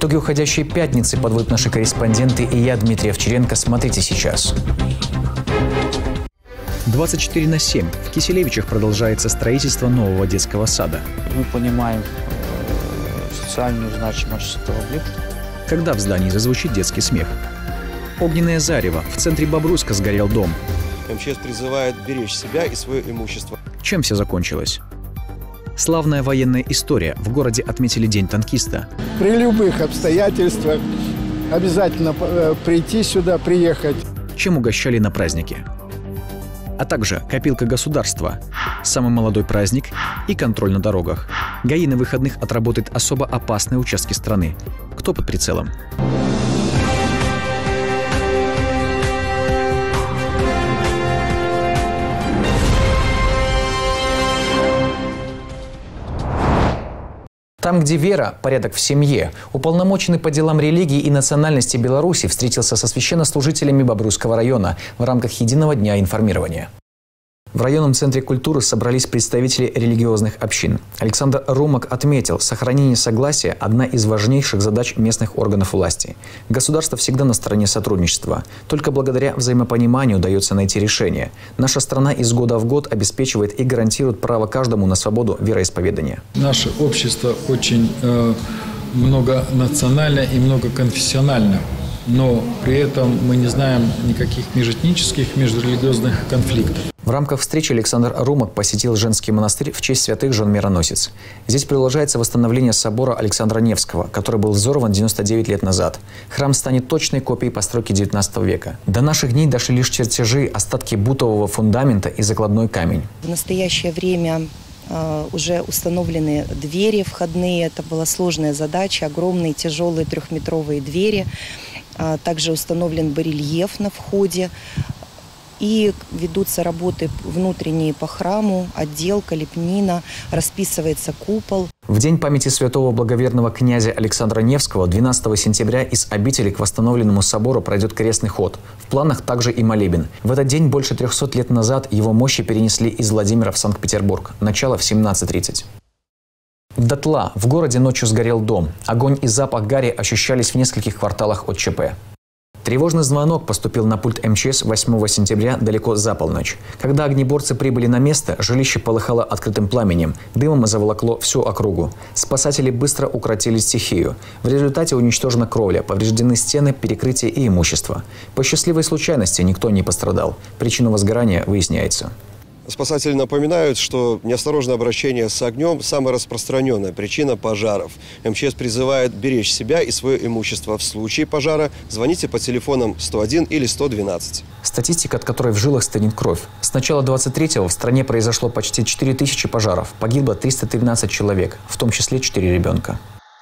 Итоги уходящей пятницы подводят наши корреспонденты и я, Дмитрий Овчаренко. Смотрите сейчас. 24/7 в Киселевичах продолжается строительство нового детского сада. Мы понимаем социальную значимость этого объекта. Когда в здании зазвучит детский смех? Огненное зарево. В центре Бобруйска сгорел дом. МЧС призывает беречь себя и свое имущество. Чем все закончилось? Славная военная история. В городе отметили День танкиста. При любых обстоятельствах обязательно прийти сюда, приехать. Чем угощали на празднике? А также копилка государства, самый молодой праздник и контроль на дорогах. ГАИ на выходных отработает особо опасные участки страны. Кто под прицелом? Там, где вера, порядок в семье, уполномоченный по делам религии и национальности Беларуси встретился со священнослужителями Бобруйского района в рамках единого дня информирования. В районном центре культуры собрались представители религиозных общин. Александр Румак отметил, сохранение согласия – одна из важнейших задач местных органов власти. Государство всегда на стороне сотрудничества. Только благодаря взаимопониманию удается найти решение. Наша страна из года в год обеспечивает и гарантирует право каждому на свободу вероисповедания. Наше общество очень многонациональное и многоконфессиональное. Но при этом мы не знаем никаких межэтнических, межрелигиозных конфликтов. В рамках встречи Александр Румак посетил женский монастырь в честь святых жен Мироносец. Здесь продолжается восстановление собора Александра Невского, который был взорван 99 лет назад. Храм станет точной копией постройки 19 века. До наших дней дошли лишь чертежи, остатки бутового фундамента и закладной камень. В настоящее время уже установлены двери входные. Это была сложная задача. Огромные тяжелые 3-метровые двери. Также установлен барельеф на входе. И ведутся работы внутренние по храму, отделка, лепнина, расписывается купол. В день памяти святого благоверного князя Александра Невского 12 сентября из обители к восстановленному собору пройдет крестный ход. В планах также и молебен. В этот день больше 300 лет назад его мощи перенесли из Владимира в Санкт-Петербург. Начало в 17:30. Дотла. В городе ночью сгорел дом. Огонь и запах гари ощущались в нескольких кварталах от ЧП. Тревожный звонок поступил на пульт МЧС 8 сентября далеко за полночь. Когда огнеборцы прибыли на место, жилище полыхало открытым пламенем. Дымом заволокло всю округу. Спасатели быстро укротили стихию. В результате уничтожена кровля, повреждены стены, перекрытие и имущество. По счастливой случайности никто не пострадал. Причина возгорания выясняется. Спасатели напоминают, что неосторожное обращение с огнем – самая распространенная причина пожаров. МЧС призывает беречь себя и свое имущество. В случае пожара звоните по телефонам 101 или 112. Статистика, от которой в жилах стынет кровь. С начала 23-го в стране произошло почти 4000 пожаров. Погибло 313 человек, в том числе 4 ребенка.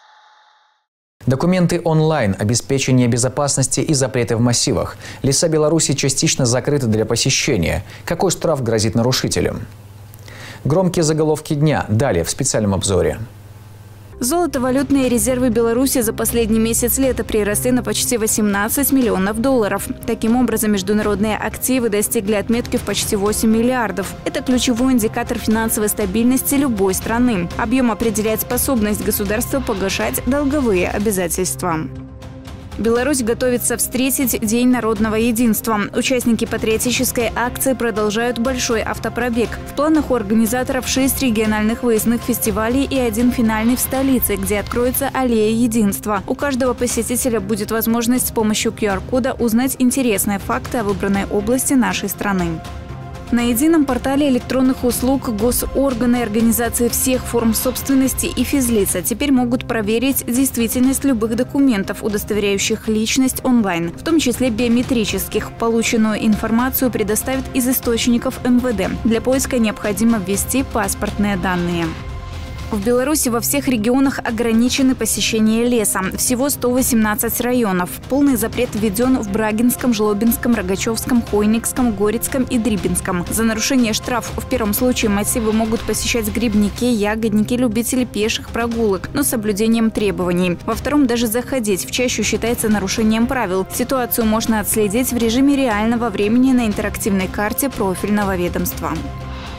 Документы онлайн, обеспечение безопасности и запреты в массивах. Леса Беларуси частично закрыты для посещения. Какой штраф грозит нарушителям? Громкие заголовки дня. Далее в специальном обзоре. Золотовалютные резервы Беларуси за последний месяц лета приросли на почти 18 миллионов долларов. Таким образом, международные активы достигли отметки в почти 8 миллиардов. Это ключевой индикатор финансовой стабильности любой страны. Объем определяет способность государства погашать долговые обязательства. Беларусь готовится встретить День народного единства. Участники патриотической акции продолжают большой автопробег. В планах у организаторов 6 региональных выездных фестивалей и 1 финальный в столице, где откроется аллея единства. У каждого посетителя будет возможность с помощью QR-кода узнать интересные факты о выбранной области нашей страны. На едином портале электронных услуг госорганы и организации всех форм собственности и физлица теперь могут проверить действительность любых документов, удостоверяющих личность онлайн, в том числе биометрических. Полученную информацию предоставят из источников МВД. Для поиска необходимо ввести паспортные данные. В Беларуси во всех регионах ограничены посещение леса. Всего 118 районов. Полный запрет введен в Брагинском, Жлобинском, Рогачевском, Хойникском, Горецком и Дрибинском. За нарушение штраф. В первом случае массивы могут посещать грибники, ягодники, любители пеших прогулок, но с соблюдением требований. Во втором даже заходить в чащу считается нарушением правил. Ситуацию можно отследить в режиме реального времени на интерактивной карте профильного ведомства.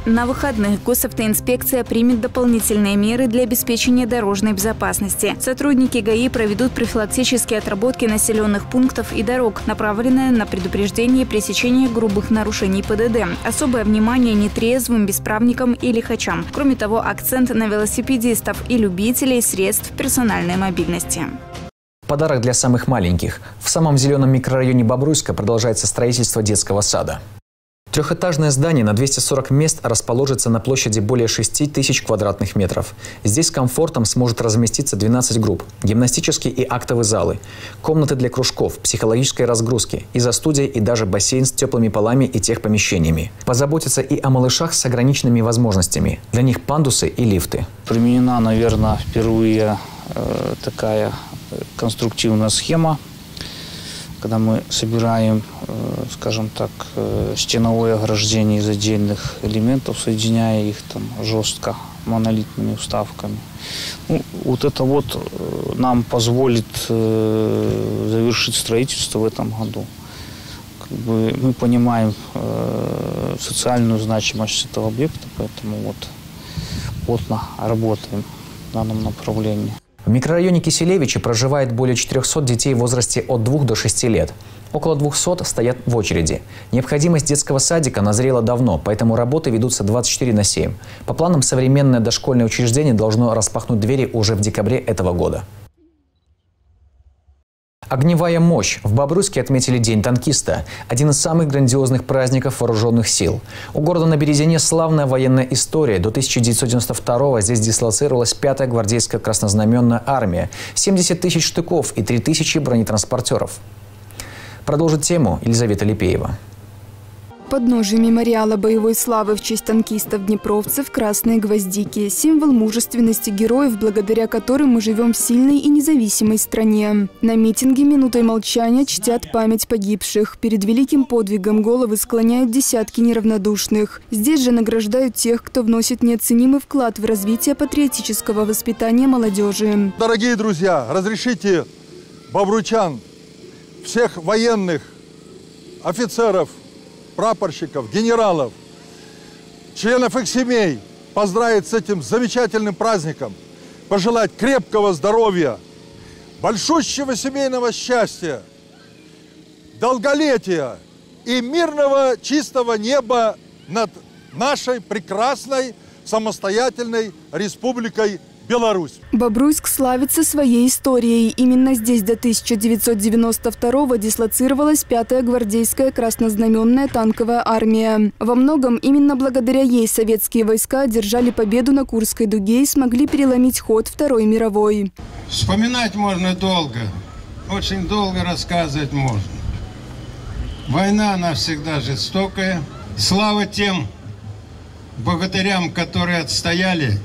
На выходных госавтоинспекция примет дополнительные меры для обеспечения дорожной безопасности. Сотрудники ГАИ проведут профилактические отработки населенных пунктов и дорог, направленные на предупреждение и пресечение грубых нарушений ПДД. Особое внимание нетрезвым, бесправникам и лихачам. Кроме того, акцент на велосипедистов и любителей средств персональной мобильности. Подарок для самых маленьких. В самом зеленом микрорайоне Бобруйска продолжается строительство детского сада. Трехэтажное здание на 240 мест расположится на площади более 6000 квадратных метров. Здесь с комфортом сможет разместиться 12 групп, гимнастические и актовые залы, комнаты для кружков, психологической разгрузки, изо-студия и даже бассейн с теплыми полами и техпомещениями. Позаботиться и о малышах с ограниченными возможностями. Для них пандусы и лифты. Применена, наверное, впервые такая конструктивная схема, когда мы собираем, скажем так, стеновое ограждение из отдельных элементов, соединяя их там жестко монолитными вставками. Ну, вот это вот нам позволит завершить строительство в этом году. Как бы мы понимаем социальную значимость этого объекта, поэтому вот плотно работаем в данном направлении. В микрорайоне Киселевичи проживает более 400 детей в возрасте от 2 до 6 лет. Около 200 стоят в очереди. Необходимость детского садика назрела давно, поэтому работы ведутся 24/7. По планам, современное дошкольное учреждение должно распахнуть двери уже в декабре этого года. Огневая мощь. В Бобруйске отметили День танкиста. Один из самых грандиозных праздников вооруженных сил. У города на Березине славная военная история. До 1992-го здесь дислоцировалась 5-я гвардейская краснознаменная армия, 70 тысяч штыков и 3000 бронетранспортеров. Продолжит тему Елизавета Липеева. Подножие мемориала боевой славы в честь танкистов-днепровцев «Красные гвоздики» – символ мужественности героев, благодаря которым мы живем в сильной и независимой стране. На митинге минутой молчания чтят память погибших. Перед великим подвигом головы склоняют десятки неравнодушных. Здесь же награждают тех, кто вносит неоценимый вклад в развитие патриотического воспитания молодежи. Дорогие друзья, разрешите бобруйчан, всех военных, офицеров, прапорщиков, генералов, членов их семей поздравить с этим замечательным праздником, пожелать крепкого здоровья, большущего семейного счастья, долголетия и мирного чистого неба над нашей прекрасной самостоятельной республикой Беларусь. Бобруйск славится своей историей. Именно здесь до 1992-го дислоцировалась 5-я гвардейская краснознаменная танковая армия. Во многом именно благодаря ей советские войска одержали победу на Курской дуге и смогли переломить ход Второй мировой. Вспоминать можно долго, очень долго рассказывать можно. Война, она всегда жестокая. Слава тем богатырям, которые отстояли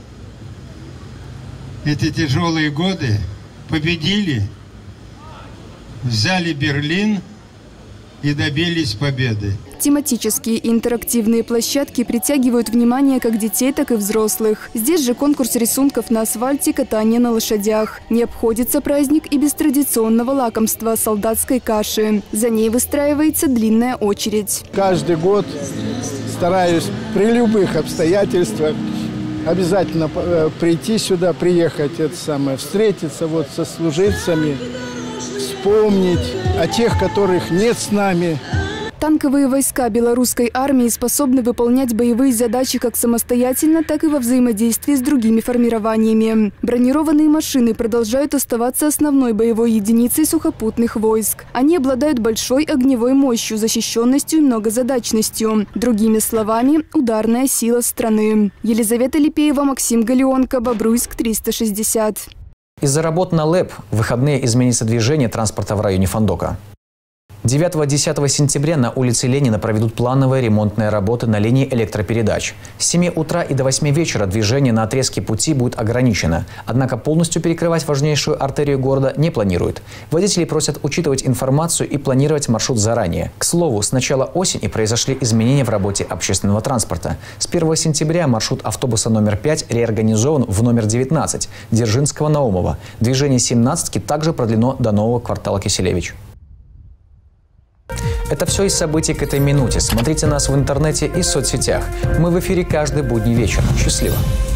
эти тяжелые годы, победили, взяли Берлин и добились победы. Тематические и интерактивные площадки притягивают внимание как детей, так и взрослых. Здесь же конкурс рисунков на асфальте, катание на лошадях. Не обходится праздник и без традиционного лакомства – солдатской каши. За ней выстраивается длинная очередь. Каждый год стараюсь при любых обстоятельствах обязательно прийти сюда, приехать, встретиться вот со служивцами, вспомнить о тех, которых нет с нами. Танковые войска белорусской армии способны выполнять боевые задачи как самостоятельно, так и во взаимодействии с другими формированиями. Бронированные машины продолжают оставаться основной боевой единицей сухопутных войск. Они обладают большой огневой мощью, защищенностью и многозадачностью. Другими словами, ударная сила страны. Елизавета Липеева, Максим Галионко, Бобруйск, 360. Из-за работ на ЛЭП в выходные изменится движение транспорта в районе Фандока. 9-10 сентября на улице Ленина проведут плановые ремонтные работы на линии электропередач. С 7 утра и до 8 вечера движение на отрезке пути будет ограничено. Однако полностью перекрывать важнейшую артерию города не планируют. Водители просят учитывать информацию и планировать маршрут заранее. К слову, с начала осени произошли изменения в работе общественного транспорта. С 1 сентября маршрут автобуса номер 5 реорганизован в номер 19 Дзержинского-Наумова. Движение 17-ки также продлено до нового квартала Киселевич. Это все из событий к этой минуте. Смотрите нас в интернете и соцсетях. Мы в эфире каждый будний вечер. Счастливо!